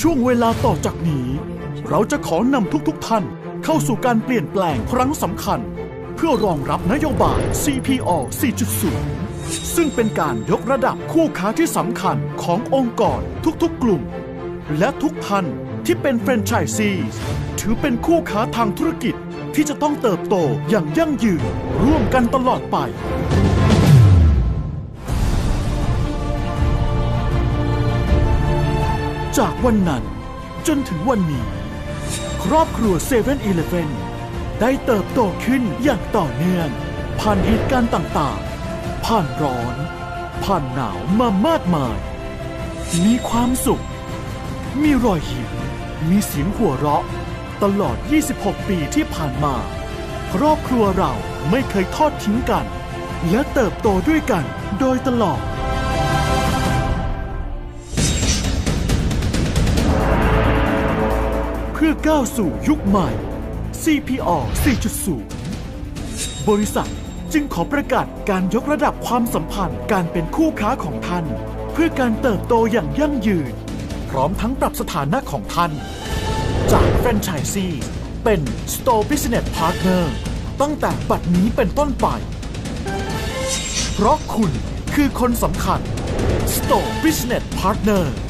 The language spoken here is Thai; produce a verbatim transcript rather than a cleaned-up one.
ช่วงเวลาต่อจากนี้เราจะขอนำทุกๆท่านเข้าสู่การเปลี่ยนแปลงครั้งสำคัญเพื่อรองรับนโยบาย ซี พี อ สี่จุดศูนย์ ซึ่งเป็นการยกระดับคู่ค้าที่สำคัญขององค์กรทุกๆกลุ่มและทุกท่านที่เป็นแฟรนไชส์ซีถือเป็นคู่ค้าทางธุรกิจที่จะต้องเติบโตอย่างยั่งยืนร่วมกันตลอดไปจากวันนั้นจนถึงวันนี้ครอบครัว เซเว่น อีเลฟเว่น ได้เติบโตขึ้นอย่างต่อเนื่องผ่านเหตุการณ์ต่างๆผ่านร้อนผ่านหนาวมามากมายมีความสุขมีรอยยิ้มมีเสียงหัวเราะตลอดยี่สิบหกปีที่ผ่านมาครอบครัวเราไม่เคยทอดทิ้งกันและเติบโตด้วยกันโดยตลอดเพื่อก้าวสู่ยุคใหม่ ซี พี อ สี่จุดศูนย์ บริษัทจึงขอประกาศการยกระดับความสัมพันธ์การเป็นคู่ค้าของท่านเพื่อการเติบโตอย่างยั่งยืนพร้อมทั้งปรับสถานะของท่านจากแฟรนไชส์ซีเป็น Store Business Partner ตั้งแต่บัดนี้เป็นต้นไปเพราะคุณคือคนสำคัญ Store Business Partner